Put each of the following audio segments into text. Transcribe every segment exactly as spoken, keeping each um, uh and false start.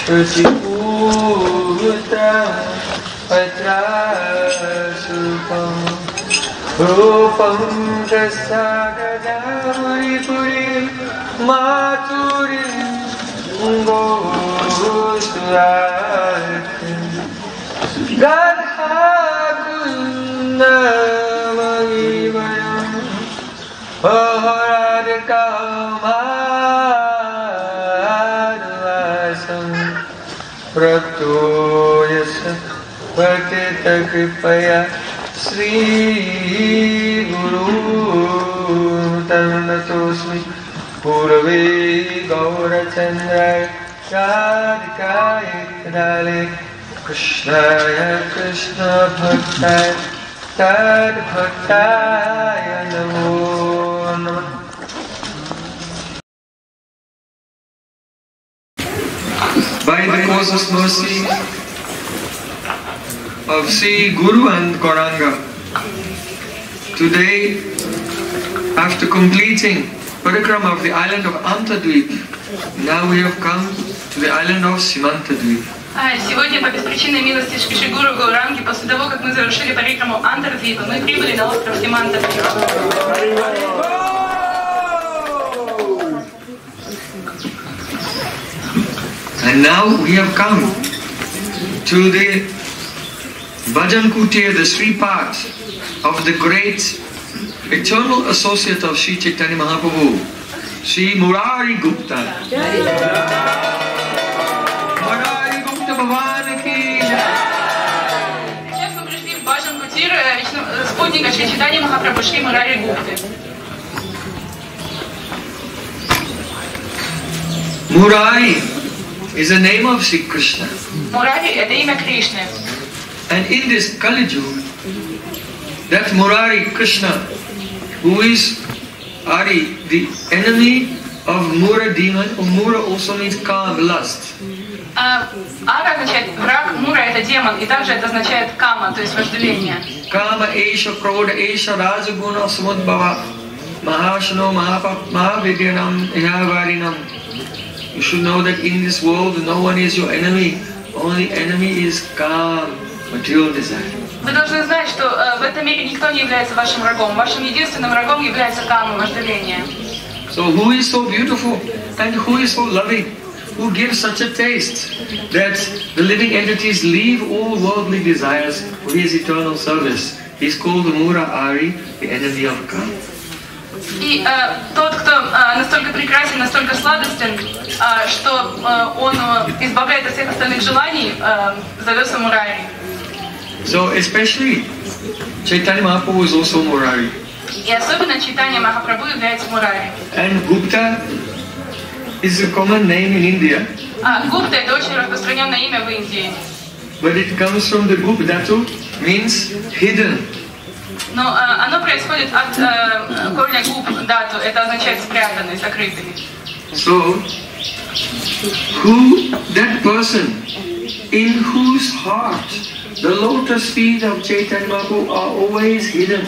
Shruti-purta Patrasupam Rupam Prasagadamaripurim Maturim Gosuratim Gadhakundavayam Aharadikamadvasam Pratoyasa Patita Kripaya Sri Guru Tanatosmi Purave Gaurachandra Radhikaya Kadale Krishnaya Krishna Bhaktaya Tad Bhaktaya Namo Namah. By the causeless mercy of Sri Guru and Gauranga, today, after completing parikrama of the island of Antadweep, now we have come to the island of Simantadweep. Сегодня, по беспричинной милости Шри Гуру Гауранги, после того, как мы завершили парикраму Антардвипа, мы прибыли на остров Симантадвип. And now we have come to the Bhajan Kutir, the Sri part of the great eternal associate of Sri Chaitanya Mahaprabhu, Sri Murari Gupta. Murari Gupta Bhavan ki Сейчас мы пришли в Баджан Кутир, спутника Шри Чайтанья Махапрабху, Шри Мурари Гупты. Murari is the name of Sri Krishna. Мурари — это имя Кришны. And in this Kali Yuga, that Murari Krishna, who is Ari, the enemy of Mura demon, or Mura also means Kam, lust. Ара означает враг, Мура — это демон, и также это означает Кама, то есть вожделение. Kama Esha Krodha Esha Rajaguna Samudbhava Mahashano Mahavidyanam Yavarinam. You should know that in this world no one is your enemy, only enemy is Kam, material desire. Вы должны знать, что э, в этом мире никто не является вашим врагом. Вашим единственным врагом является Кама, вожделение. So who is so beautiful and who is so loving? Who gives such a taste that the living entities leave all worldly desires for his eternal service? He's called Mura Ari, the enemy of Kama. И э, тот, кто э, настолько прекрасен, настолько сладостен, э, что э, он э, избавляет от всех остальных желаний, э, зовется Мурари. So especially Chaitanya Mahaprabhu is also Murari. И особенно Чайтанья Махапрабху является Мурари. And Gupta is a common name in India. А Гупта — это очень распространенное имя в Индии. But it comes from the Gup Dhatu, means hidden. Но э, оно происходит от э, корня губ дату, это означает спрятанный, закрытый. So, who, that person in whose heart the lotus feet of Chaitanya Mahaprabhu are always hidden,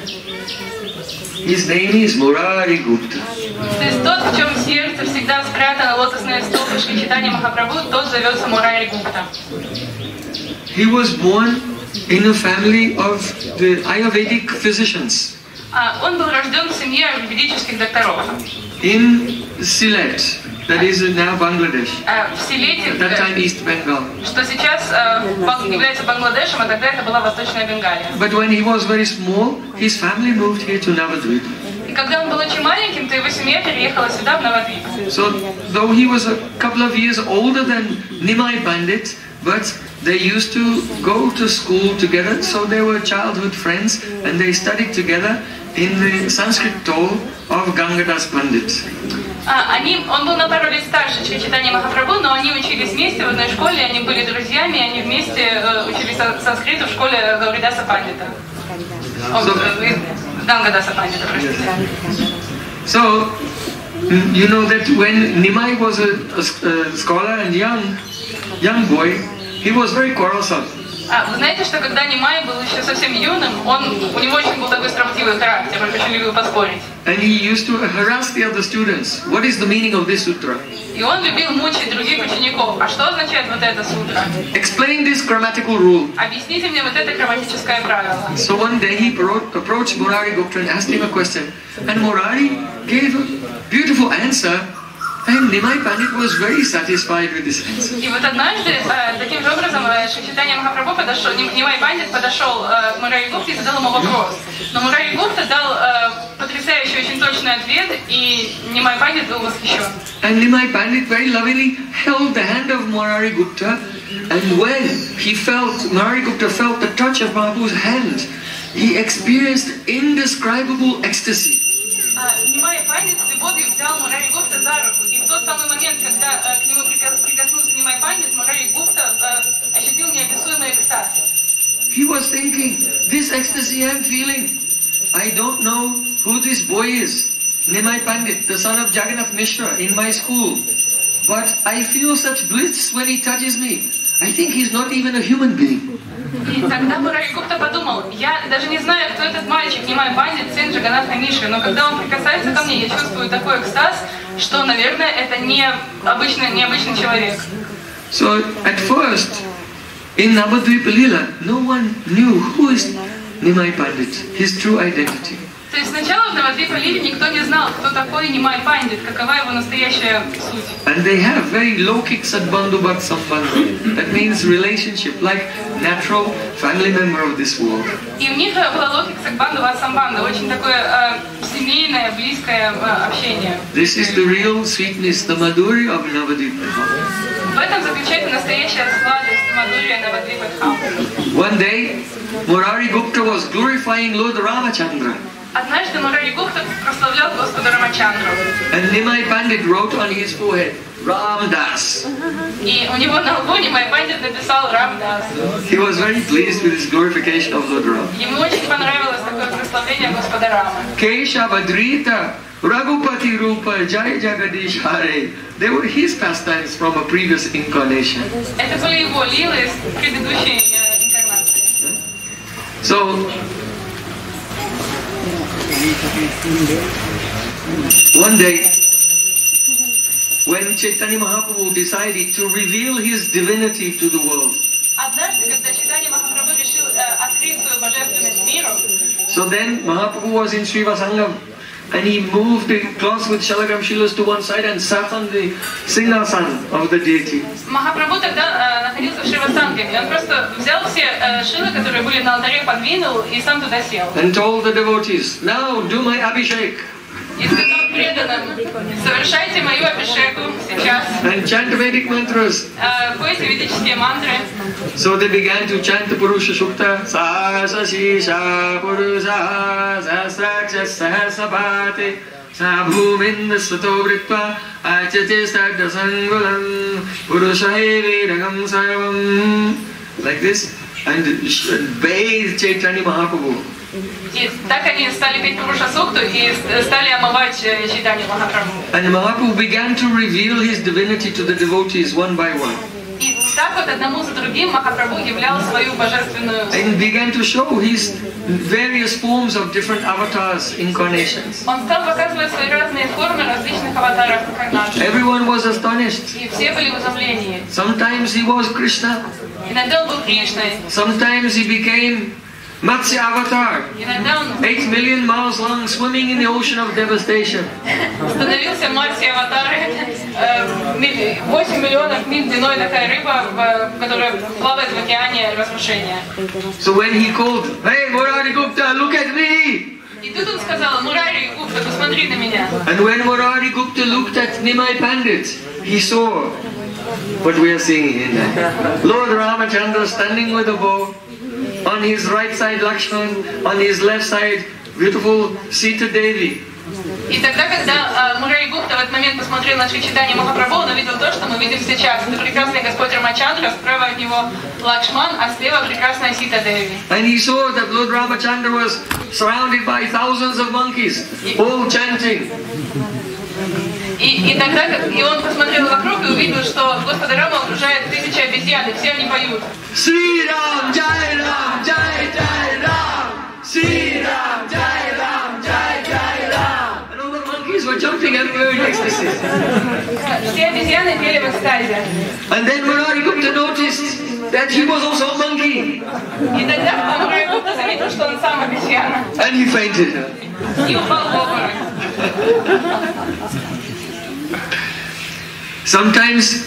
his name is Murari Gupta. То есть тот, в чем сердце всегда спрятана лотосная стопа Шри Чайтанья Махапрабху, тот зовется Мурари Гупта. He was born in a family of the Ayurvedic physicians. Он был рожден в семье аюрведических докторов. In Sylhet, that is now Bangladesh. В Силете, At that time East Bengal. что сейчас является Бангладешем, а тогда это была Восточная Бенгалия. But when he was very small, his family moved here to Navadvip. И когда он был очень маленьким, то его семья переехала сюда, в Навадвип. So, though he was a couple of years older than Nimai Pandit, but they used to go to school together, so they were childhood friends, and they studied together in the Sanskrit Toll of Gangadas Pandit. А, они, он был на пару лет старше Шри Чайтанья Махапрабху, но они учились вместе в одной школе, они были друзьями, они вместе э, учились санскриту в школе Гауридаса Пандита. Гангадаса Пандита, простите. So, you know that when Nimai was a, a, a scholar and young, young boy, he was very quarrelsome. А, вы знаете, что когда Нимай был еще совсем юным, он, у него очень был такой строптивый характер, он очень любил поспорить. And he used to harass the other students. What is the meaning of this sutra? И он любил мучить других учеников. А что означает вот это сутра? Explain this grammatical rule. Объясните мне вот это грамматическое правило. So one day he approached Murari Gupta and asked him a question. And Murari gave a beautiful answer. And Nimai Pandit was very satisfied with this answer. И вот однажды э, таким же образом э, Шри Чайтанья Махапрабху подошел, Нимай Пандит подошел э, к Мурари Гупте и задал ему вопрос. Но Мурари Гупта дал э, потрясающий, очень точный ответ, и Нимай Пандит был восхищен. And Nimai Pandit very lovingly held the hand of Murari Gupta, and when he felt, Murari Gupta felt the touch of Mahaprabhu's hand, he experienced indescribable ecstasy. Нимай Пандит с любовью взял Мурари Гупта за руку, и в тот самый момент, когда э, к нему прикоснулся Нимай Пандит, Мурари Гупта э, ощутил неописуемый экстаз. He was thinking, this ecstasy I'm feeling, I don't know who this boy is, Nimai Pandit, the son of Jagannath Mishra in my school, but I feel such bliss when he touches me. I think he's not even a human being. И тогда Мурари Гупта подумал, я даже не знаю, кто этот мальчик, Нимай Пандит, сын Джаганатха Мишры, но когда он прикасается ко мне, я чувствую такой экстаз, что, наверное, это не обычный, необычный человек. So at first, in Navadvipa Lila, no one knew who is Nimai Pandit, his true identity. То есть сначала в Навадвипа Лиле никто не знал, кто такой Нимай Пандит, какова его настоящая суть. And they have very lokik sadbandhu bhat sambandhu. That means relationship, like natural family member of this world. И у них было локик садбанду ват самбанду, очень такое э, семейное, близкое э, общение. This is the real sweetness, the madhuri of Navadvipa. В этом заключается настоящая сладость Мадхурия Навадвипа Дхам. One day, Murari Gupta was glorifying Lord Ramachandra. Однажды Мурари Гупта прославлял Господа Рамачандру. And Nimai Pandit wrote on his forehead, Ramdas. И у него на лбу Нимай Пандит написал Рамдас. He was very pleased with his glorification of Lord Ram. Ему очень понравилось такое прославление Господа Рама. Kesha Badrita, Raghupati Rupa, Jai Jagadish Hare. They were his pastimes from a previous incarnation. Это были его лилы из предыдущей э, инкарнации. So, one day, when Chaitanya Mahaprabhu decided to reveal his divinity to the world, Однажды, когда Чайтанья Махапрабху решил э, открыть свою божественность миру, so then Mahaprabhu was in Srivasangam, and he moved the cloth with Shalagam Shilas to one side and sat on the Singhasan of the deity. Махапрабху тогда э, находился в Шривасанге, и он просто взял все э, шилы, которые были на алтаре, подвинул и сам туда сел. And told the devotees, now do my Abhishek. И сказал преданным, совершайте мою абхишеку сейчас, And chant Vedic mantras. э, пойте ведические мантры. So they began to chant the Purusha Sukta. Sa sa shisha Purusha Sahasraksha Sahasabhati Sa bhuminda svato vritva Achate sadha sangulam Purusha Viragam sarvam. Like this. And bathed Chaitanya Mahaprabhu. И так они стали петь Пуруша Сукту и стали омывать Чайтанью Махапрабху. And Mahaprabhu began to reveal his divinity to the devotees one by one. И так вот одному за другим Махапрабху являл свою божественную суть. And began to show his various forms of different avatars, incarnations. Он стал показывать свои разные формы различных аватаров инкарнаций. Everyone was astonished. И все были в изумлении. Sometimes he was Krishna. Иногда он был Кришной, Sometimes he became Matsya Avatar. иногда он Eight million miles long, swimming in the ocean of devastation. становился Матси Аватары. восемь миллионов миль длиной такая рыба, в- которая плавает в океане разрушения. So when he called, hey Murari Gupta, look at me! И тут он сказал, Мурари Гупта, посмотри на меня. And when Murari Gupta looked at Nimai Pandit, he saw what we are seeing in there. Lord Ramachandra standing with a bow. On his right side Lakshman, on his left side beautiful Sita Devi. И тогда, когда э, Мурари Гупта в этот момент посмотрел на Шри Чайтанью Махапрабху, он увидел то, что мы видим сейчас. Это прекрасный Господь Рамачандра, справа от него Лакшман, а слева прекрасная Сита Деви. And he saw that Lord Ramachandra was surrounded by thousands of monkeys, all chanting. И И, и тогда и он посмотрел вокруг и увидел, что Господа Рама окружает тысячи обезьян, и все они поют. Sri Ram, Jai Ram, Jai Jai Ram. Sri Ram, Jai Ram, Jai Jai Ram. And all the monkeys were jumping everywhere in ecstasy. Все обезьяны пели в экстазе. And then Murari Gupta noticed that he was also a monkey. И тогда Мурари Гупта заметил, что он сам обезьяна. And he fainted. И упал в обморок. Sometimes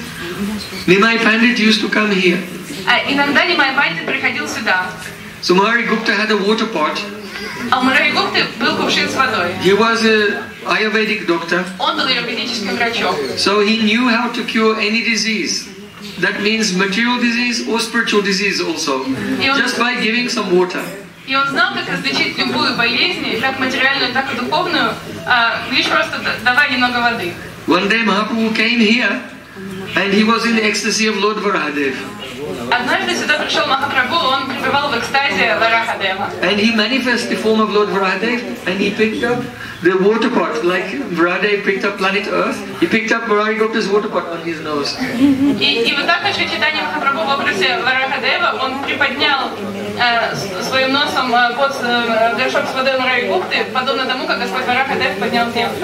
Nimai Pandit used to come here. А иногда Нимай Пандит приходил сюда. So Murari Gupta had a water pot. А у Мурари Гупты был кувшин с водой. He was a Ayurvedic doctor. Он был аюрведическим врачом. So he knew how to cure any disease. That means material disease or spiritual disease also. Just by giving some water. И он знал, как излечить любую болезнь, как материальную, так и духовную, лишь просто давая немного воды. One day Mahaprabhu came here and he was in the ecstasy of Lord Varahadev. Однажды сюда пришел Махапрабху, он пребывал в экстазе Варахадева. And he manifested the form of Lord Varahadev and he picked up the water pot, like Varahadev picked up planet Earth. He picked up Murari Gupta's water pot on his nose. И, и вот так Шри Чайтанья Махапрабху в образе Варахадева, он приподнял э, своим носом э, под э, горшок с водой Мурари Гупты, подобно тому, как Господь Варахадев поднял землю.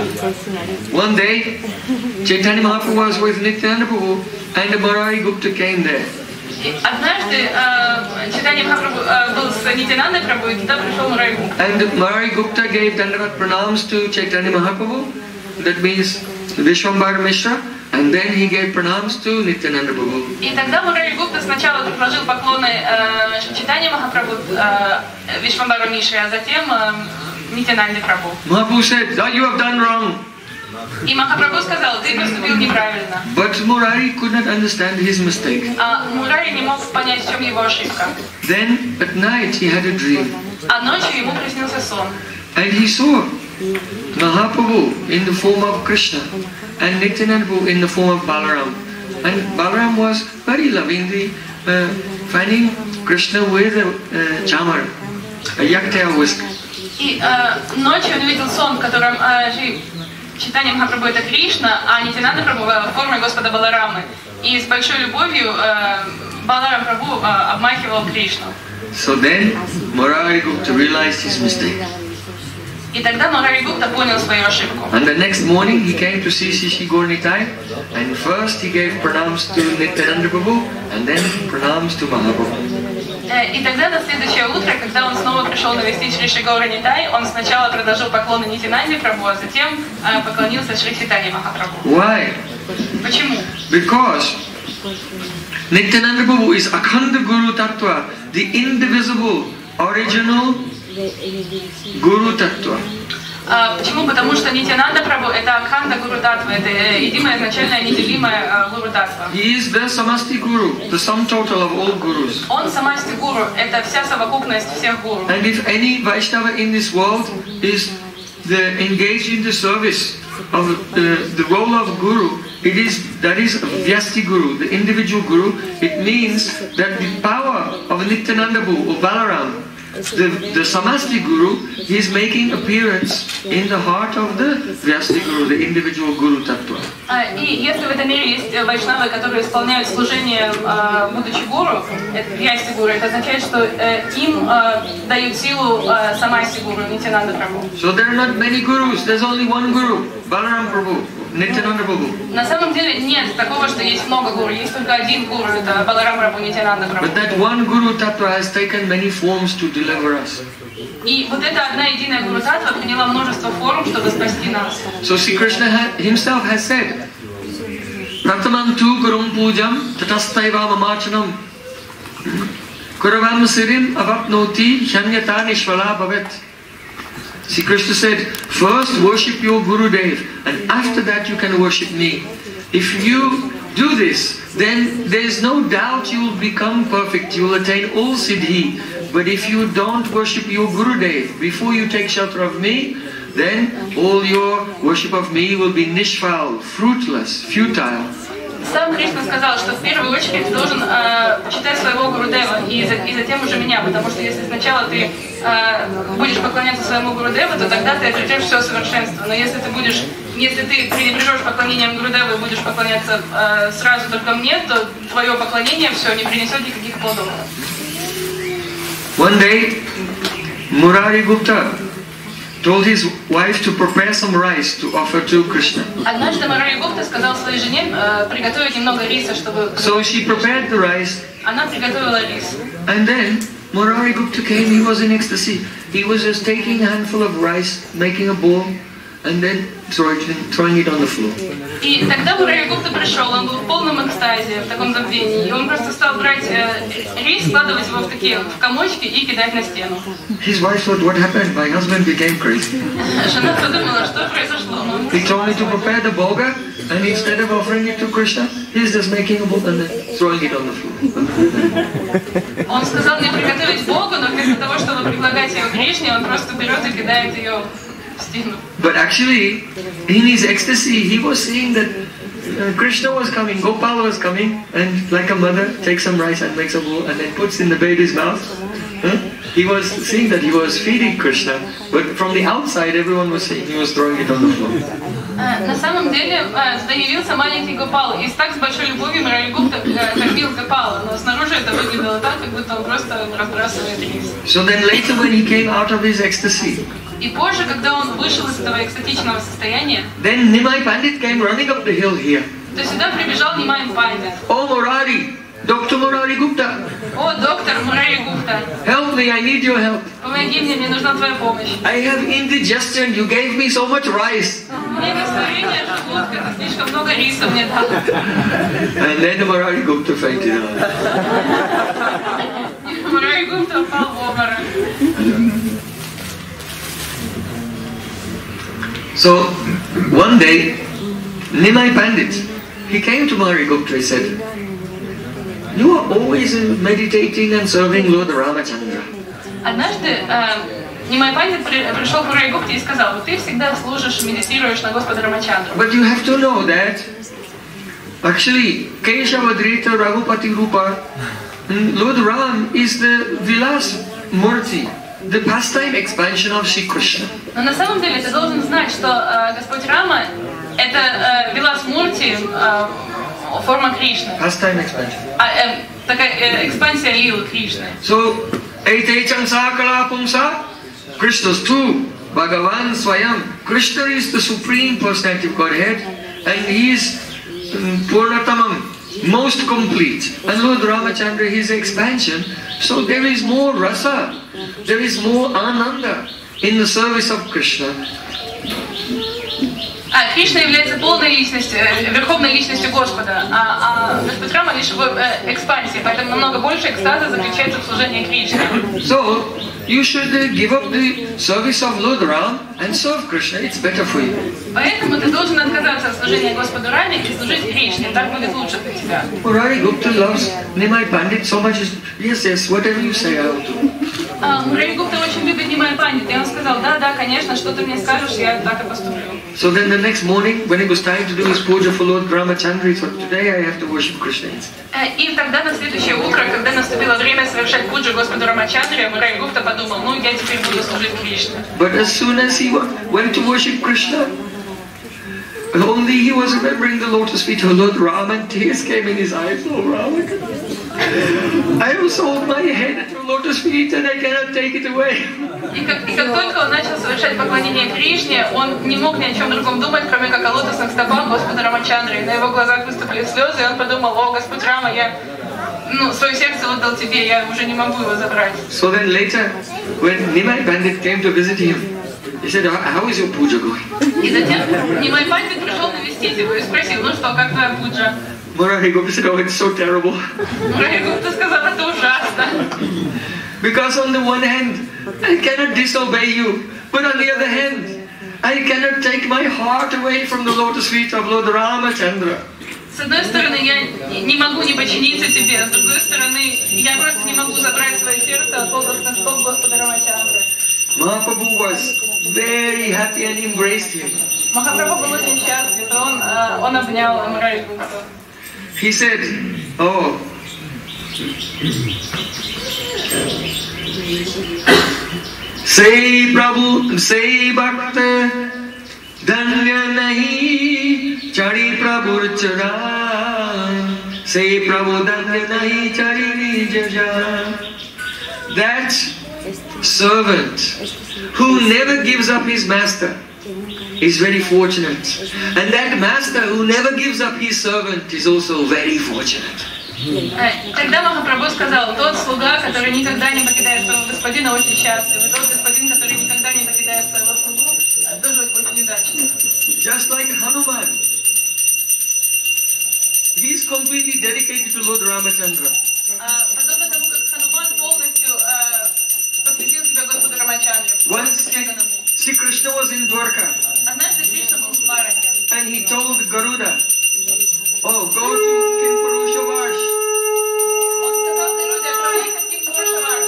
One day, Chaitanya Mahaprabhu was with Nityananda Prabhu and Murari Gupta came there. И однажды э, Чайтанья Махапрабху э, был с Нитянандой Прабху, и туда пришел Мурари Гупта. And Murari Gupta gave Dandavat pranams to Chaitanya Mahaprabhu. That means Vishwambara Mishra. And then he gave pranams to Nityananda Prabhu. И тогда Мурари Гупта сначала предложил поклоны э, Чайтанье Махапрабху, э, Вишвамбару Мишре, а затем э, Нитянанде Прабху. Mahaprabhu said, oh, you have done wrong. И Махапрабху сказал, ты поступил неправильно. But Murari could not understand his mistake. А Мурари не мог понять, в чем его ошибка. Then at night he had a dream. А ночью ему приснился сон. And he saw Mahaprabhu in the form of Krishna and Nityananda Prabhu in the form of Balaram. And Balaram was very lovingly uh, fanning Krishna with a uh, chamar, a yaktail whisk. И э, ночью он увидел сон, в котором э, Чайтанья Махапрабху это Кришна, а Нитянанда Прабху в форме Господа Баларамы. И с большой любовью э, Баларам Прабху э, обмахивал Кришну. So then Murari Gupta realized his mistake. И тогда Мурари Гупта понял свою ошибку. And the next morning he came to see Shishi Gaur Nitai, and first he gave pranams to Nityananda Prabhu and then pranams to Mahaprabhu. И тогда на следующее утро, когда он снова пришел навестить Шри Шри Гаура Нитай, он сначала предложил поклоны Нитянанде Прабху, а затем э, поклонился Шри Чайтанье Махапрабху. Why? Почему? Because Nityananda Prabhu is Akhanda Guru Tattva, the indivisible, original Guru Tattva. А, почему? Потому что Нитянанда Прабху это Акханда Гуру Татва, это единое, изначальное, неделимое Гуру Татва. He is the Samasti Guru, the sum total of all Gurus. Он Самасти Гуру, это вся совокупность всех гуру. And if any Vaishnava in this world is the, engaged in the service of the, the role of Guru, it is that is Vyasti Guru, the individual Guru. It means that the power of Nityananda Prabhu or Balaram, The, the Samasti Guru, he is making appearance in the heart of the Vyasti Guru, the individual Guru Tattva. И если в этом мире есть вайшнавы, которые исполняют служение, будучи гуру, это Вьясти Гуру, это означает, что им дают силу Самасти Гуру, Нитянанда Прабху. So there are not many gurus, there's only one Guru, Balaram Prabhu, Nityananda Prabhu. На самом деле нет такого, что есть много гуру, есть только один гуру, это Баларам Прабху, Нитянанда Прабху. But that one Guru Tattva has taken many forms to deliver us. И вот эта одна единая Гуру Татва приняла множество форм, чтобы спасти нас. So Sri Krishna ha himself has said, Pratamam tu gurum pujam tatastaiva mamachanam kuravam sirim avapnoti shanyata nishvala bhavet. Sri Krishna said, first worship your Guru Dev and after that you can worship me. If you do this, then there is no doubt you will become perfect, you will attain all siddhi. But if you don't worship your Guru Dev before you take shelter of me, then all your worship of me will be nishfal, fruitless, futile. Сам Кришна сказал, что в первую очередь ты должен э, почитать своего Гурудева и, за, и затем уже меня, потому что если сначала ты э, будешь поклоняться своему Гурудеву, то тогда ты обретешь все совершенство. Но если ты будешь если ты пренебрежешь поклонением Гурудевы и будешь поклоняться э, сразу только мне, то твое поклонение все не принесет никаких плодов. One day, Murari Gupta told his wife to prepare some rice to offer to Krishna. Однажды Мурари Гупта сказал своей жене э, приготовить немного риса, чтобы... So she prepared the rice. Она приготовила рис. And then Murari Gupta came, he was in ecstasy. He was just taking a handful of rice, making a bowl, and then throwing it, throwing it on the floor. И тогда Мурари Гупта пришел, он был в полном экстазе, в таком забвении. И он просто стал брать э, рис, складывать его в такие в комочки и кидать на стену. His wife thought, what happened? My husband became crazy. Жена подумала, что произошло. He told me to prepare the bhoga, and instead of offering it to Krishna, he's just making a bowl and then throwing it on the floor. Он сказал мне приготовить Богу, но вместо того, чтобы предлагать ее Кришне, он просто берет и кидает ее в стену. But actually, in his ecstasy, he was seeing that uh, Krishna was coming, Gopal was coming, and like a mother takes some rice and makes a bowl and then puts in the baby's mouth. Huh? He was seeing that he was feeding Krishna, but from the outside, everyone was saying he was throwing it on the floor. На самом деле, туда явился маленький Гопал, и так с большой любовью Мурари Гупта кормил Гопала, но снаружи это выглядело так, как будто он просто разбрасывает рис. So then later when he came out of his ecstasy, и позже, когда он вышел из этого экстатичного состояния, then Nimai Pandit came running up the hill here. то сюда прибежал Нимай Пандит. Oh Murari, Doctor Murari Gupta. О, доктор Мурари Гупта. Help me, I need your help. Помоги мне, мне нужна твоя помощь. I have indigestion, you gave me so much rice. Мне растворение желудка, ты слишком много риса мне дал. And then Murari Gupta fainted out. Мурари Гупта упал в обморок. So, one day, Nimai Pandit, he came to Murari Gupta, he said, you are always meditating and serving Lord Ramachandra. Однажды Нимай Пандит пришел к Мурари Гупте и сказал, ты всегда служишь, медитируешь на Господа Рамачандру. But you have to know that, actually, Keshavadrita Raghupati Rupa, Lord Ram is the Vilas Murti, the pastime expansion of Shri Krishna. Но на самом деле ты должен знать, что э, Господь Рама это э, Вилас Мурти, э, форма Кришны. Pastime expansion. А, э, такая э, экспансия лилы Кришны. So, Ete Chansa Kala Pumsa, Krishna's two, Bhagavan Swayam. Krishna is the supreme personality of Godhead, and he is um, Purnatamam, most complete. And Lord Ramachandra, his expansion. So there is more rasa, there is more ananda in the service of Krishna. А Кришна является полной личностью, верховной личностью Господа, а, а Господь Рама лишь его э, экспансия, поэтому намного больше экстаза заключается в служении Кришне. So you should uh, give up the service of Lord Ram and serve Krishna. It's better for you. Поэтому ты должен отказаться от служения Господу Раме и служить Кришне, так будет лучше для тебя. Murari Gupta loves Nimai Pandit so much. Yes, yes, whatever you say, I will do. А, Мурари Гупта очень любит Нимай Пандит, и он сказал, да, да, конечно, что ты мне скажешь, я так и поступлю. So then the next morning, when it was time to do his puja for Lord Ramachandra, he thought, today I have to worship Krishna. И тогда на следующее утро, когда наступило время совершать пуджу Господу Рамачандре, Мурари Гупта подумал, ну я теперь буду служить Кришне. But as soon as he went to worship Krishna, only he was remembering the lotus feet of Lord Ram, and tears came in his eyes. Oh Ram, I have sold my head at your lotus feet and I cannot take it away. И как, и как только он начал совершать поклонение Кришне, он не мог ни о чем другом думать, кроме как о лотосных стопах Господа Рамачандры. И на его глазах выступили слезы, и он подумал, о, Господь Рама, я ну, свое сердце отдал тебе, я уже не могу его забрать. So then later, when Nimai Pandit came to visit him, he said, how is your puja going? И затем Нимай Пандит пришел навестить его и спросил, ну что, как твоя пуджа? Murari Gupta said, oh, it's so terrible. Мурари Гупта сказал, это ужасно. Because on the one hand, I cannot disobey you, but on the other hand, I cannot take my heart away from the lotus feet of Lord Ramachandra. С одной стороны, я не могу не подчиниться тебе, с другой стороны, я просто не могу забрать свое сердце от лотосных стоп Господа Рамачандры. Mahaprabhu was very happy and embraced him. Махапрабху был очень счастлив, и он, он обнял Мурари Гупту. He said, oh, say Prabhu, say Bhakta, Dhanya nahi Prabhur charan, say Prabhu danya nahi charini jaja. That servant who never gives up his master is very fortunate. And that master who never gives up his servant is also very fortunate. Тогда Махапрабху сказал, тот слуга, который никогда не покидает своего господина, очень счастлив. И тот господин, который никогда не покидает своего слугу, тоже очень удачный. Just like Hanuman, he is completely dedicated to Lord Ramachandra. Подобно тому, как Хануман полностью посвятил себя Господу Рамачандре. Once Sri Krishna was in Dwarka, Однажды Кришна был в Двараке. and he told Garuda, oh, go to Kimpurusha Varsh. Он сказал Гаруде, отправляйся в Кимпуруша Варш.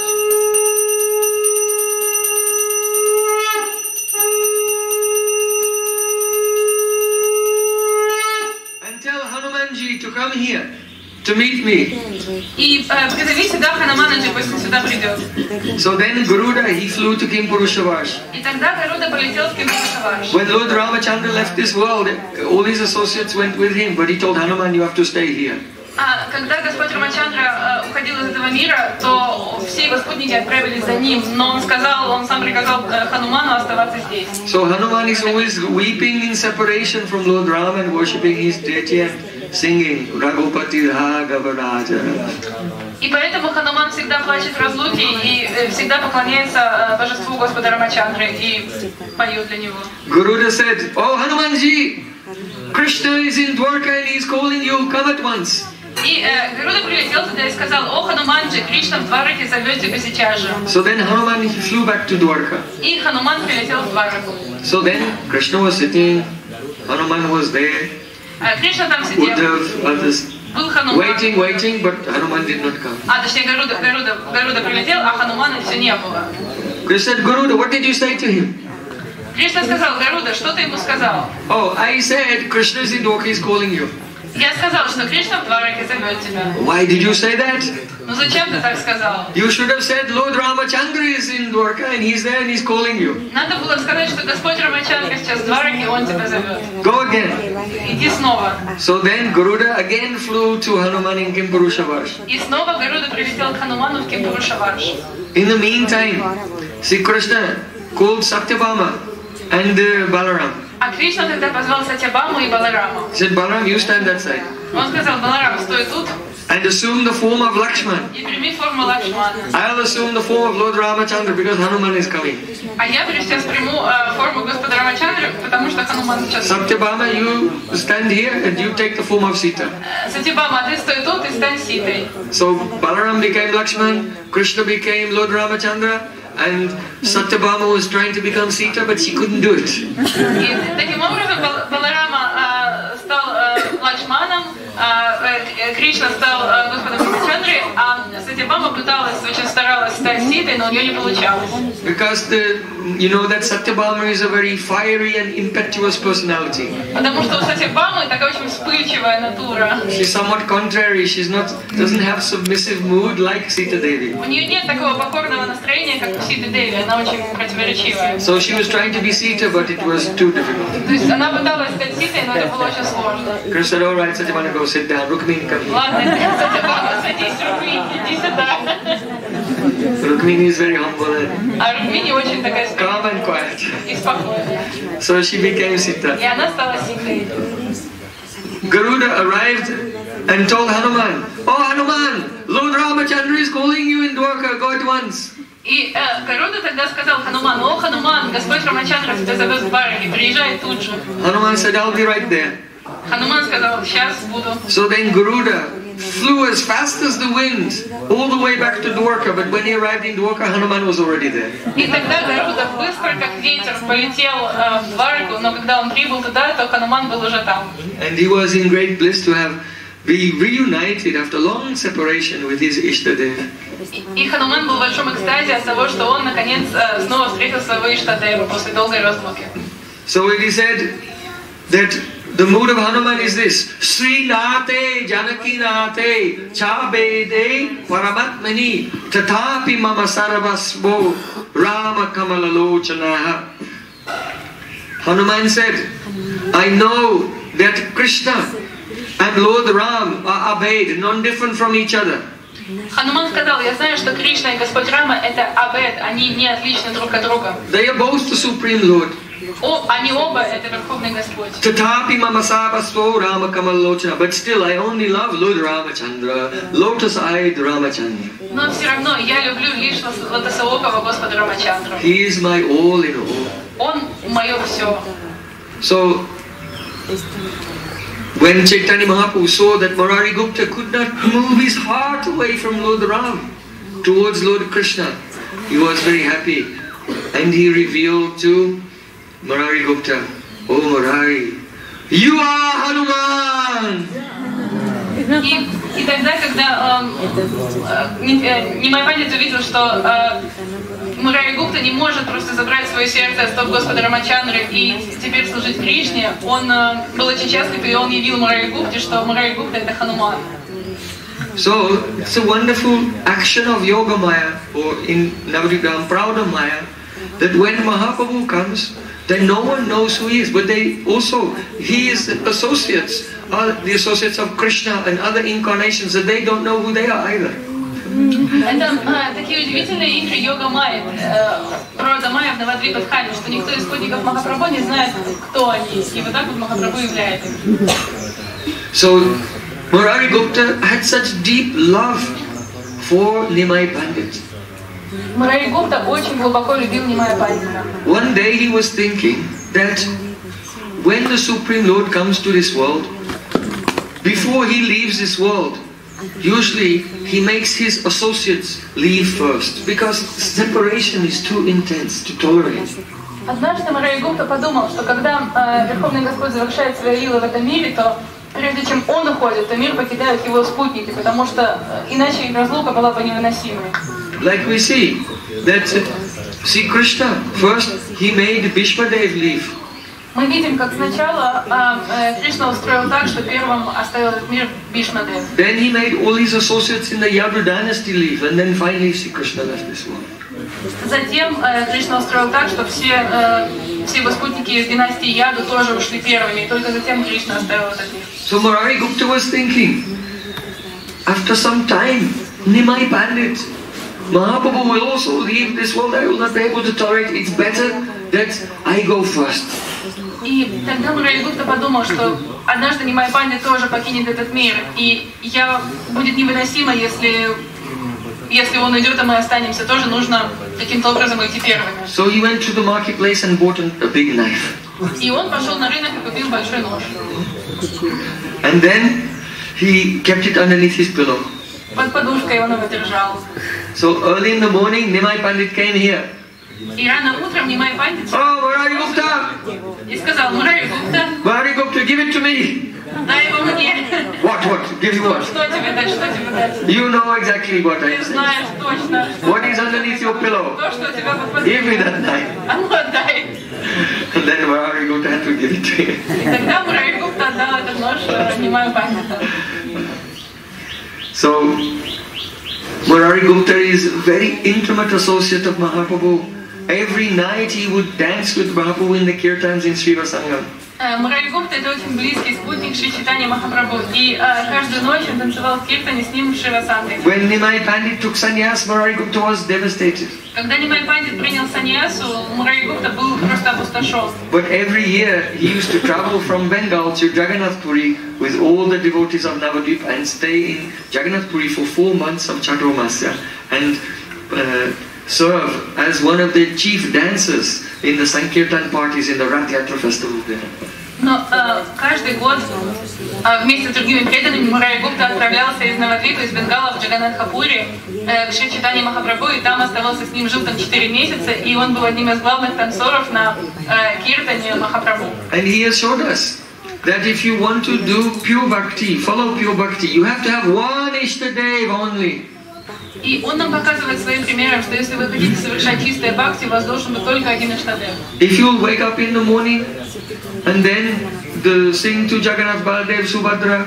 And tell Hanumanji to come here to meet me. И призови сюда Хануманаджи, пусть он сюда придет. So then Garuda, he flew to Kimpurusha Varsh. И тогда Гаруда полетел в Кимпуруша Варш. When Lord Ramachandra left this world, all his associates went with him, but he told Hanuman, you have to stay here. А когда Господь Рамачандра э, уходил из этого мира, то все его спутники отправились за ним, но он сказал, он сам приказал э, Хануману оставаться здесь. So Hanuman is always weeping in separation from Lord Ram and worshipping his deity and singing Raghupati Raghava Raja. И поэтому Хануман всегда плачет в разлуке и э, всегда поклоняется э, божеству Господа Рамачандры и поет для него. Garuda said, oh Hanumanji, Krishna is in Dwarka and he is calling you, come at once. И э, Гаруда прилетел туда и сказал, о Хануманджи, Кришна в Двараке зовет тебя сейчас же. So then Hanuman he flew back to Dwarka. И Хануман прилетел в Двараку. So then Krishna was sitting, Hanuman was there, Э, Кришна там сидел, Uddhav, others, был Хануман. waiting, waiting, but Hanuman did not come. А, точнее, Гаруда, Гаруда, Гаруда прилетел, а Ханумана все не было. Krishna said, Garuda, what did you say to him? Кришна сказал, Гаруда, что ты ему сказал? Oh, I said Krishna is in Dwarka, he is calling you. Я сказал, что Кришна в Двараке зовет тебя. Why did you say that? Ну зачем ты так сказал? You should have said Lord Ramachandra is in Dwarka and he's there and he's calling you. Надо было сказать, что Господь Рамачандра сейчас в Двараке, он тебя зовет. Go again. Иди снова. So then Garuda again flew to Hanuman in Kimpurusha Varsh. И снова Гаруда прилетел к Хануману в Кимпуруша Варш. In the meantime, Sri Krishna called Satyabhama and uh, Balaram. А Кришна тогда позвал Сатябаму и Балараму. He said, Balaram, you stand that side. Он сказал, Баларам, стой тут And assume the form of Lakshman. и прими форму Лакшмана. I'll assume the form of Lord Ramachandra because Hanuman is coming. А я сейчас приму э, форму Господа Рамачандры, потому что Хануман сейчас... Satyabhama, you stand here and you take the form of Sita. Сатябама, ты стой тут и стань Ситой. So Balaram became Lakshman, Krishna became Lord Ramachandra, and Satyabhama was trying to become Sita, but she couldn't do it. И таким образом Бал- Баларама э, стал э, Лакшманом, э, э, Кришна стал э, Господом Рамачандрой, а Сатябама пыталась, очень старалась стать Ситой, но у нее не получалось. Because the, you know that Satyabhama is a very fiery and impetuous personality. Потому что у Сатябамы такая очень вспыльчивая натура. She's somewhat contrary. She's not doesn't have submissive mood like Sita Devi. У нее нет такого покорного настроения, как у Ситы Деви, она очень противоречивая. So she was trying to be Sita, but it was too difficult. То есть она пыталась стать Ситой, но это было очень сложно. Krishna said, "All right, Satyabhama, go sit down. Rukmini, come here." Ладно, Сатябама, садись, Рукмини, иди сюда. Rukmini is very humble and А Рукмини очень такая calm and quiet. и спокойная. So she became Sita. И она стала Ситой. Garuda arrived and told Hanuman, "Oh Hanuman, Lord Ramachandra is calling you in Dwarka. Go at once." И э, Гаруда тогда сказал Хануману, о, Хануман, Господь Рамачандра тебя зовет в Двараке, приезжай тут же. Hanuman said, "I'll be right there." Хануман сказал, сейчас буду. So then Garuda flew as fast as the wind all the way back to Dwarka, but when he arrived in Dwarka, Hanuman was already there. И тогда Гаруда быстро, как ветер, полетел э, в Двараку, но когда он прибыл туда, то Хануман был уже там. And he was in great bliss to have be reunited after long separation with his Ishtadev. И Хануман был в большом экстазе от того, что он, наконец, э, снова встретил своего Иштадева после долгой разлуки. So it is said that the mood of Hanuman is this: Sri Nate Janaki Nate Chabede Paramatmani Tatapi Mama Sarvasvo Rama Kamalalochanaha. Hanuman said, I know that Krishna and Lord Ram are obeyed, non-different from each other. Хануман сказал, я знаю, что Кришна и Господь Рама это абед, они не отличны друг от друга. They are both the Supreme Lord. О, они оба это Верховный Господь. Tatapi mama sabasvo Rama Kamallochana, but still I only love Lord Ramachandra, lotus-eyed Ramachandra. Но все равно я люблю лишь лотосоокого Господа Рамачандру. He is my all in all. Он мое все. So, when Chaitanya Mahaprabhu saw that Murari Gupta could not move his heart away from Lord Ram towards Lord Krishna, he was very happy. And he revealed to Murari Gupta, "Oh Murari, you are Hanuman!" И, и тогда, когда э, э, Нимай Пандит увидел, что э, Мурари Гупта не может просто забрать свое сердце от стоп Господа Рамачандры и теперь служить Кришне, он э, был очень счастлив, и он явил Мурари Гупте, что Мурари Гупта это Хануман. So, it's a wonderful action of Yoga Maya, or in Navadvipam Prauda Maya, that when Mahaprabhu comes, then no one knows who he is, but they also, his associates are the associates of Krishna and other incarnations, that they don't know who they are either. Это а, такие удивительные игры йога майя, природа майя в Навадвипадхане, что никто из спутников Махапрабху не знает, кто они, и вот так вот Махапрабху является. So, Murari Gupta had such deep love for Nimai Pandit. Мурари Гупта очень глубоко любил Нимая Пандита. One day he was thinking that when the Supreme Lord comes to this world, before he leaves this world, usually he makes his associates leave first, because separation is too intense to tolerate. Однажды Мурари Гупта подумал, что когда э, Верховный Господь завершает свои лилы в этом мире, то прежде чем он уходит, то мир покидают его спутники, потому что э, иначе их разлука была бы невыносимой. Like we see that see Krishna first he made Bhishmadev leave. Мы видим, как сначала э, Кришна устроил так, что первым оставил этот мир Бишмадев. Then he made all his associates in the Yadu dynasty leave, and then finally Sri Krishna left this world. Затем э, Кришна устроил так, что все, э, все его спутники из династии Яду тоже ушли первыми, и только затем Кришна оставил этот мир. So Murari Gupta was thinking, after some time, Nimai Pandit, Mahaprabhu will also leave this world, I will not be able to tolerate it. It's better that I go first. И тогда Мурари Гупта подумал, что однажды Нимай Пандит тоже покинет этот мир, и я будет невыносимо, если, если он уйдет, а мы останемся. Тоже нужно каким-то образом идти первыми. So he went to the marketplace and bought a big knife. И он пошел на рынок и купил большой нож. And then he kept it underneath his pillow. Под подушкой он его держал. So early in the morning, Nimai Pandit came here. И рано утром Нимай Пандит Oh, Murari Gupta! и сказал: Мурари Гупта, Murari Gupta, give it to me! дай его мне. What, what? Give you what? Что тебе дать, что тебе дать? You know exactly what I Ты say. знаешь точно. What is underneath your pillow? То, что у тебя под Give me подушкой. that knife. А ну отдай. And then Murari Gupta had to give it to him. И тогда Мурари Гупта отдал этот нож Нимаю Пандиту. So, Murari Gupta is a very intimate associate of Mahaprabhu. Every night he would dance with Mahaprabhu in the kirtans in Srivasangam. Мурари Гупта это очень близкий спутник Шри Чайтаньи Махапрабху. И э, каждую ночь он танцевал в киртане с ним в Шривасанге. When Nimai Pandit took sannyas, Murari Gupta was devastated. Когда Нимай Пандит принял саньясу, Мурари Гупта был просто опустошен. But every year he used to travel from Bengal to Jagannath Puri with all the devotees of Navadvip and stay in Jagannath Puri for four months of Chaturmasya and uh, serve as one of the chief dancers in the Sankirtan parties in the Rath Yatra festival there. Но э, каждый год э, вместе с другими преданными Мурари Гупта отправлялся из Навадвипа, из Бенгала в Джаганнатхапури э, к Шри Чайтаньи Махапрабху, и там оставался с ним, жил там четыре месяца, и он был одним из главных танцоров на э, киртане Махапрабху. And he has showed us that if you want to do pure bhakti, follow pure bhakti, you have to have one Ishtadev only. И он нам показывает своим примером, что если вы хотите совершать чистое бхакти, у вас должен быть только один Иштадев. If you'll wake up in the morning and then the, sing to Jagannath Baladev Subhadra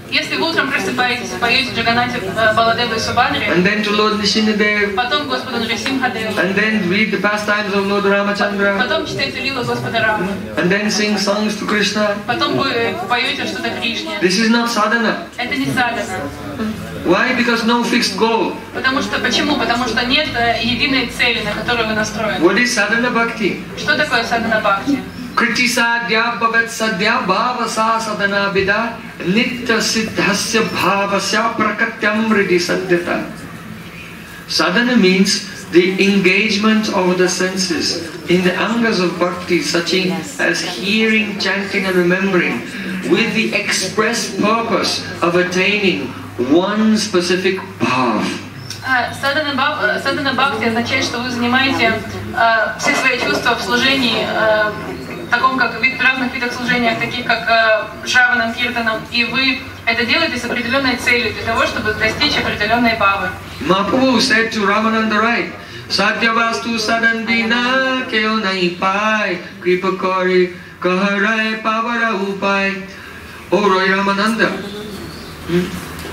Если вы утром просыпаетесь и поете Джаганати Баладеву и Субадри, and then to Lord Nrsimhadev, потом Господу Нрисимхадеву, and then read the pastimes of Lord Ramachandra, потом читаете лилу Господа Рамы, and then sing songs to Krishna. потом вы поете что-то Кришне. This is not sadhana. Это не садхана. Why? Because no fixed goal. Потому что, почему? Потому что нет единой цели, на которую вы настроены. What is sadhana bhakti? Что такое садхана бхакти? Kriti sadhya bhavat sadhya bhavasa sadhana vida nitya siddhasya bhavasya prakatyam riddhi sadhyata. Sadhana means the engagement of the senses in the angas of bhakti, such as hearing, chanting and remembering, with the express purpose of attaining one specific bhav. Садхана бхакти означает, что вы занимаете э, все свои чувства в служении, э, таком как вид, разных видах служения, таких как э, Шраванам, Киртанам, и вы это делаете с определенной целью, для того, чтобы достичь определенной бхавы. Mahaprabhu said to Ramananda Rai, Satyavastu sadandina keo nahi pai, kripa kari kaharai pavara upai. Oh Roy Ramananda, hmm?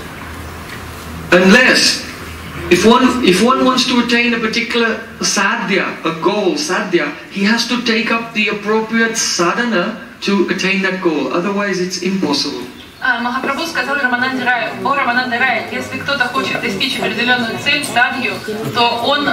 unless If one, if one wants to attain a particular sadhya, a goal, sadhya, he has to take up the appropriate sadhana to attain that goal. Otherwise, it's impossible. Махапрабху сказал Рамананде Раю, о Рамананде Рай, если кто-то хочет достичь определенную цель, садхью, то он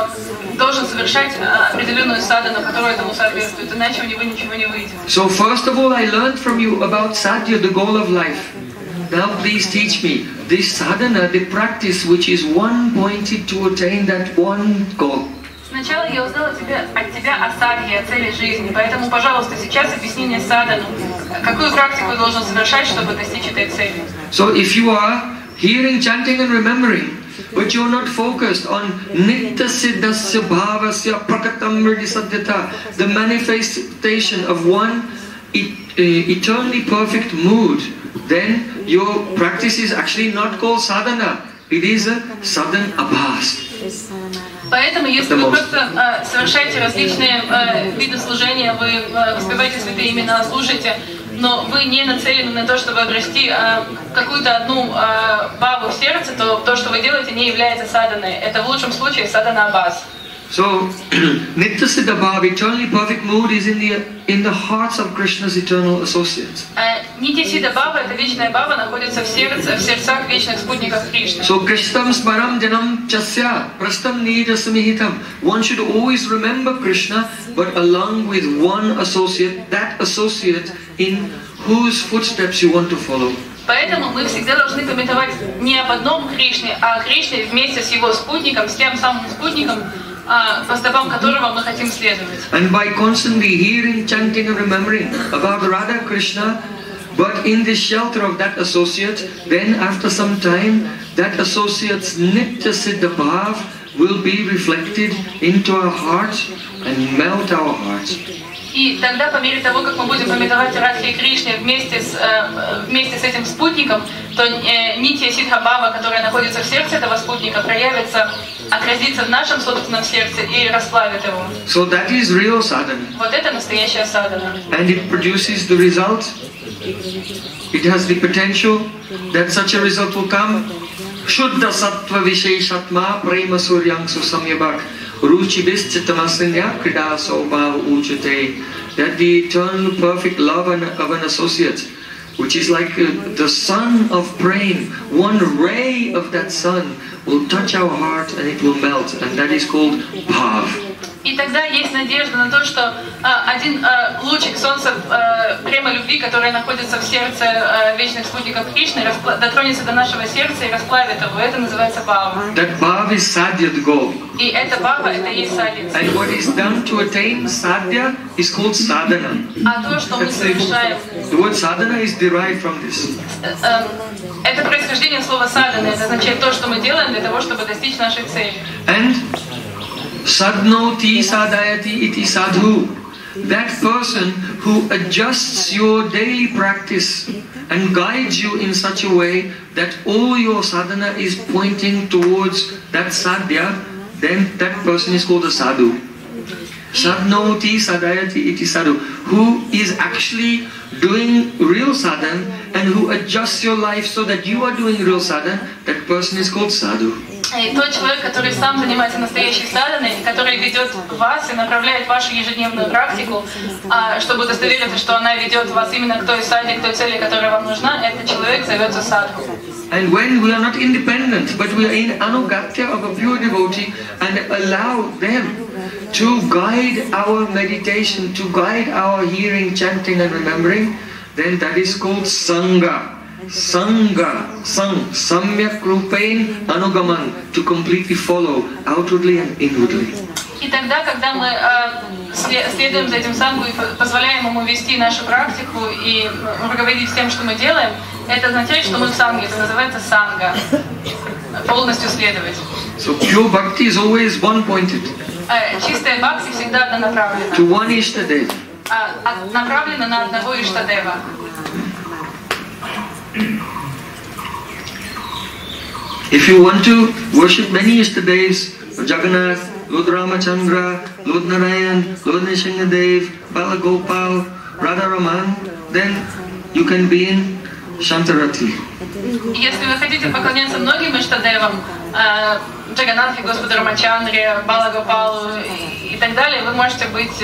э, должен совершать определенную садхану, которая этому соответствует, иначе у него ничего не выйдет. So first of all, I learned from you about sadhya, the goal of life. Now please teach me this sadhana, the practice which is one pointed to attain that one goal. Сначала я узнала тебя, от тебя о садхе, о цели жизни, поэтому, пожалуйста, сейчас объясни мне садхану, какую практику должен совершать, чтобы достичь этой цели. So if you are hearing, chanting and remembering, but you're not focused on nitya siddhasya bhavasya prakatam riddhi sadhyata, the manifestation of one et eternally perfect mood, then your practice is actually not called sadhana, it is a sadhan abhas. Поэтому, если вы просто э, совершаете различные э, виды служения, вы э, воспеваете святые имена, слушаете, но вы не нацелены на то, чтобы обрести э, какую-то одну э, бхаву в сердце, то то, что вы делаете, не является садханой. Это в лучшем случае садхана абхас. So, Nitya Siddha Bhav, eternally perfect mood, is in the in the hearts of Krishna's eternal associates. Нитья Сидха Бхава, это вечная бхава, находится в сердце, в сердцах вечных спутников Кришны. So, Krishtam Smaram Janam Chasya Prastam Nida Samihitam. One should always remember Krishna, but along with one associate, that associate in whose footsteps you want to follow. Поэтому мы всегда должны памятовать не об одном Кришне, а о Кришне вместе с его спутником, с тем самым спутником, по стопам которого мы хотим следовать. And by constantly hearing, chanting and remembering about Radha Krishna, but in the shelter of that associate, then after some time, that associate's Nitya Siddha Bhav will be reflected into our hearts and melt our hearts. И тогда, по мере того, как мы будем памятовать Радхи и Кришне вместе с, э, вместе с этим спутником, то э, Нитья Сидха Бхава, которая находится в сердце этого спутника, проявится, отразится в нашем собственном сердце и расплавит его. So that is real sadhana. Вот это настоящая садхана. And it produces the result. It has the potential that such a result will come. Shuddha sattva visheshatma prema suryang susamyabhak. Ruchi bischitamasinya kridaso bhav uchate. That the eternal perfect love of an associate, which is like uh, the sun of prema, one ray of that sun will touch our heart and it will melt, and that is called bhav. И тогда есть надежда на то, что э, один э, лучик солнца э, према любви, который находится в сердце э, вечных спутников Кришны, дотронется до нашего сердца и расплавит его. Это называется бхава. That bhav is sadhya, the goal. И это бхава, это и есть садхя. And what is done to attain sadhya is called sadhana. А то, что мы совершаем, the word sadhana is derived from this. Э, э, это происхождение слова садхана. Это означает то, что мы делаем для того, чтобы достичь нашей цели. And sadhnoti sadhayati iti sadhu. That person who adjusts your daily practice and guides you in such a way that all your sadhana is pointing towards that sadhya, then that person is called a sadhu. Sadnoti sadayati iti sadhu. Who is actually doing real sadhan and who adjusts your life so that you are doing real sadhan, that person is called sadhu. И тот человек, который сам занимается настоящей садханой, который ведет вас и направляет вашу ежедневную практику, чтобы удостовериться, что она ведет вас именно к той садхе, к той цели, которая вам нужна, этот человек зовется садху. And when we are not independent, but we are in anugatya of a pure devotee and allow them to guide our meditation, to guide our hearing, chanting and remembering, then that is called sangha. Sangha, sang, samyak rupain anugaman, to completely follow outwardly and inwardly. И тогда, когда мы э, следуем за этим сангу и позволяем ему вести нашу практику и руководить всем, что мы делаем, это означает, что мы в санге, это называется санга, полностью следовать. So pure bhakti is always one-pointed. Э, чистая бхакти всегда однонаправлена. To one Ishtadev. Э, направлена на одного Иштадева. If you want to worship many Ishtadevs, Jagannath, Lord Ramachandra, Lord Narayan, Lord Nishingadev, Balagopal, Radharaman, then you can be in Shantarati. Если вы хотите поклоняться многим Иштадевам, Джаганнатхе, Господу Рамачандре, Балагопалу и так далее, вы можете быть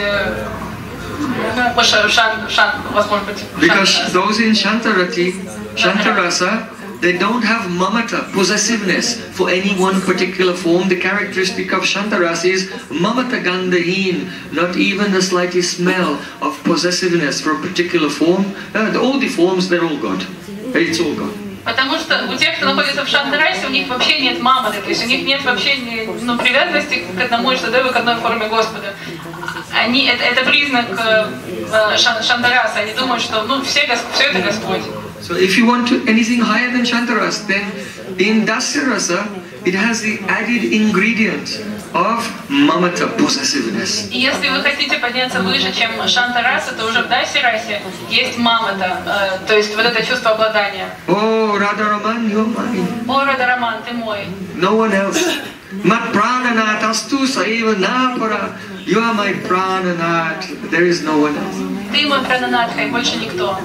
Because those in Shantarati, Shantarasa, they don't have mamata, possessiveness for any one particular form. The characteristic of Shantarasa is mamata gandahin, not even the slightest smell of possessiveness for a particular form. Uh, all the forms, they're all God. It's all God. Потому что у тех, кто находится в Шантарасе, у них вообще нет маматы, то есть у них нет вообще ну, привязанности к одному Иштадеву, к одной форме Господа. Они, это, это признак э, шан, Шантараса, они думают, что ну, все, все это Господь. So if you want to, anything higher than Shantarasa, then in Dasarasa, it has the added ingredient of mamata, possessiveness. И если вы хотите подняться выше, чем Шантараса, то уже в Дасирасе есть мамата, э, то есть вот это чувство обладания. Oh, Radharaman, you're mine. О, Радhaраman, ты мой. No one else. Mat prananath astu saiva napara. You are my prananath. There is no one else. Ты мой прананатха, и больше никто.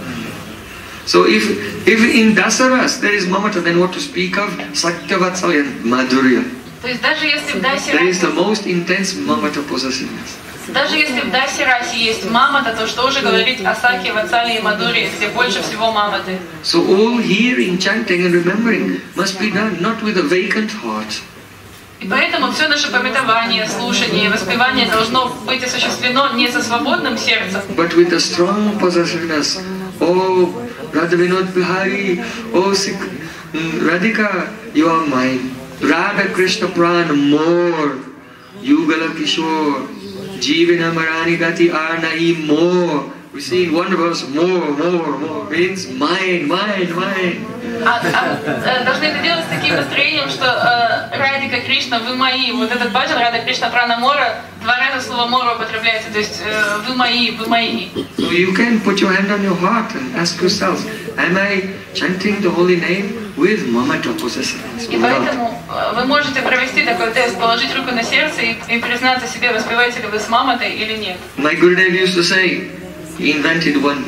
So if if in Dasaras there is mamata, then what to speak of Satyavatsal and Madhurya? То есть даже если в There is the Дасирасе, most intense mamata possessiveness. даже если в Дасирасе есть мамата, то что уже говорить о Саке, Ватсале и Мадуре, где больше всего маматы. So all hearing, chanting and remembering must be done not with a vacant heart. И поэтому все наше пометование, слушание, воспевание должно быть осуществлено не со свободным сердцем, But with a strong possessiveness. Oh, Radha Vinod Bihari, oh Sikh, Radhika, you are mine. Radha Krishna Prana, more. Yugala Kishore, Jivana Marani Gati Arnai, more. We see in one verse, more, more, more. Means mine, mine, mine. А, а, должны это делать с таким настроением, что э, Радика Кришна, вы мои. Вот этот баджан Рада Кришна Прана Мора, два раза слово Мора употребляется, то есть э, вы мои, вы мои. So you can put your hand on your heart and ask yourself, am I chanting the holy name with mamata possessiveness? И поэтому э, вы можете провести такой тест, положить руку на сердце и, и признаться себе, воспеваете ли вы с маматой или нет. My Gurudev used to say, he invented one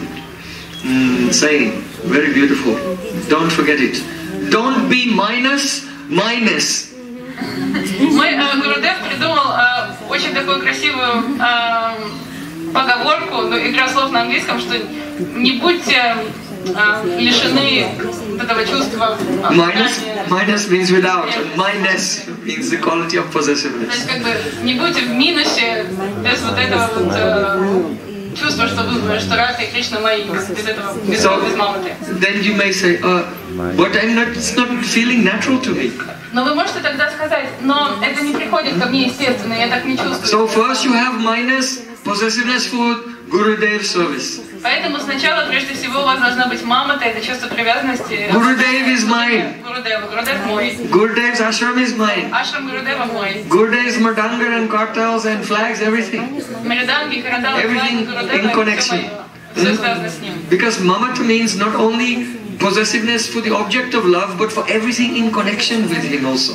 mm, saying, very beautiful. Don't forget it. Don't be minus, minus. Мой э, Гурудев придумал э, очень такую красивую э, поговорку, ну, игра слов на английском, что не будьте э, лишены вот этого чувства. Minus, minus means without, and minus means the quality of То possessiveness. есть как бы не будьте в минусе без вот этого вот э, чувства, что вы, что Радха и Кришна мои, без этого, без, So, без маматы. then you may say, uh, but I'm not, it's not feeling natural to me. Но вы можете тогда сказать, но это не приходит ко мне естественно, я так не чувствую. So first you have minus possessiveness for Gurudev service. Поэтому сначала, прежде всего, у вас должна быть мамата, это чувство привязанности. Gurudev is mine. Гурудева, Гурудев мой. Gurudev's ashram is mine. Ашрам Гурудева мой. Gurudev's mridanga and kartals and flags, everything. Мриданги, Караталы, Everything Флаги, in Гурудева, connection. все связано с ним. Because mamata means not only possessiveness for the object of love, but for everything in connection with him also.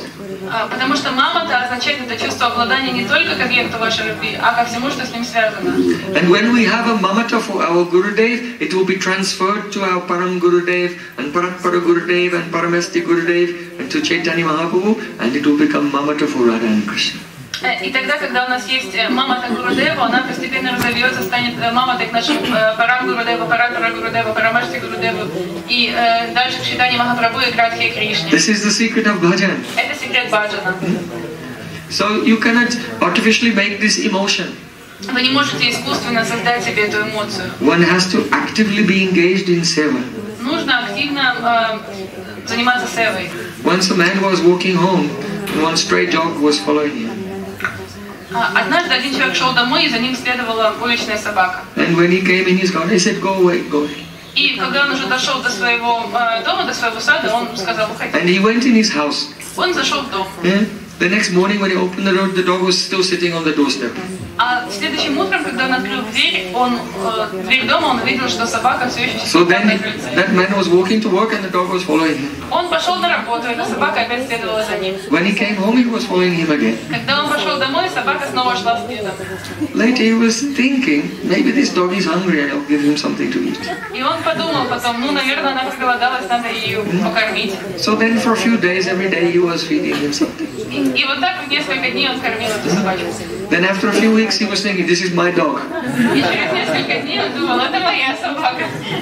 Потому что мамата означает это чувство обладания не только к объекту вашей любви, а ко всему, что с ним связано. And when we have a mamata for our Gurudev, it will be transferred to our Param Gurudev and Parakpara Gurudev and Paramesti Gurudev and to Chaitanya Mahaprabhu, and it will become mamata for Radha and Krishna. И тогда, когда у нас есть мамата Гурудева, она постепенно разовьется, станет маматой к нашим Парам Гурудева, Паратара Гурудева, Парамашти Гурудеву и э, дальше к Чайтанье Махапрабху и Радхе Кришне. This is the secret of bhajan. Это секрет баджана. So you cannot artificially make this emotion. Вы не можете искусственно создать себе эту эмоцию. One has to actively be engaged in seva. Нужно активно э, заниматься севой. Once a man was walking home, and one stray dog was following him. Однажды один человек шел домой, и за ним следовала уличная собака. And when he came in his garden, he said, "Go away, go away." И когда он уже дошел до своего э, дома, до своего сада, он сказал: "Уходи." And he went in his house. Он зашел в дом. Yeah? The next morning when he opened the door, the dog was still sitting on the doorstep. А следующим утром, когда он открыл дверь, он э, дверь дома, он увидел, что собака все еще So сидит на then крыльце. that man was walking to work and the dog was following him. Он пошел на работу, и эта собака опять следовала за ним. When he came home, he was following him again. Когда он пошел домой, собака снова шла следом. Later he was thinking, maybe this dog is hungry and I'll give him something to eat. И он подумал потом, ну, наверное, она проголодалась, надо ее покормить. So then for a few days, every day he was feeding him something. И, и вот так в несколько дней он кормил эту собачку. Then after a few weeks, he was thinking, this is my dog. И через несколько дней он думал, это моя собака.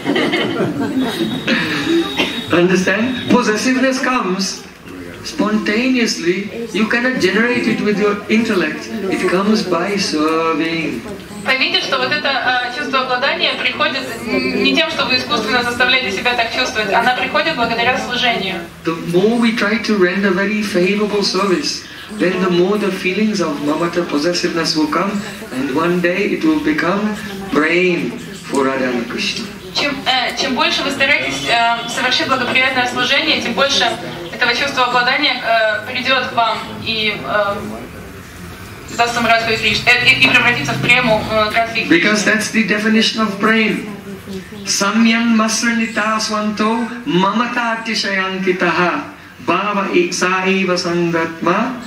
Understand? Possessiveness comes spontaneously. You cannot generate it with your intellect. It comes by serving. Поймите, что вот это э, чувство обладания приходит не тем, что вы искусственно заставляете себя так чувствовать, она приходит благодаря служению. The more we try to render very favorable service, then the more the feelings of mamata possessiveness will come, and one day it will become brain for Radha and Krishna. Чем, э, чем больше вы стараетесь э, совершить благоприятное служение, тем больше этого чувства обладания э, придет к вам и э, даст вам Радху и Кришну, э, и, и превратится в прему э, Радхи и Кришны. Because that's the definition of brain. Samyan masranita swanto mamata atishayankitaha bhava iksaeva sandatma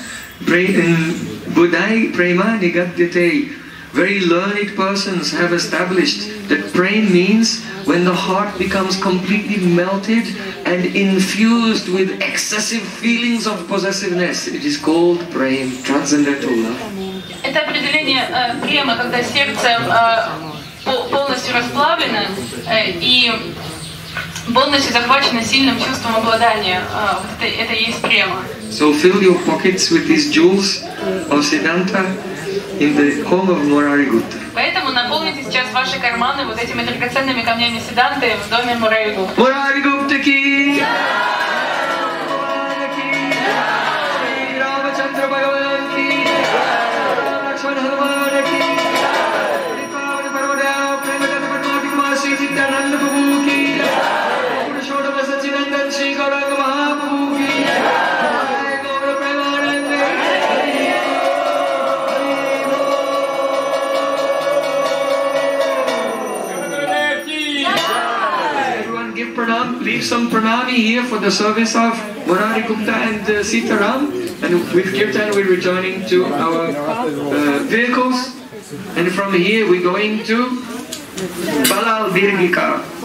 budai prema nigadyate. Very learned persons have established that brain means when the heart becomes completely melted and infused with excessive feelings of possessiveness. It is called brain, transcendental love. Это определение э, према, когда сердце э, полностью расплавлено э, и полностью захвачено сильным чувством обладания. Э, вот это, это и есть према. So fill your pockets with these jewels of Siddhanta in the home of Murari Gupta. Поэтому наполните сейчас ваши карманы вот этими драгоценными камнями Сиданты в доме Мурари Гупты. Murari Gupta ki! Leave some pranami here for the service of Murari Gupta and uh, Sitaram, and with Kirtan we're returning to our uh, vehicles, and from here we're going to Balal Virgika.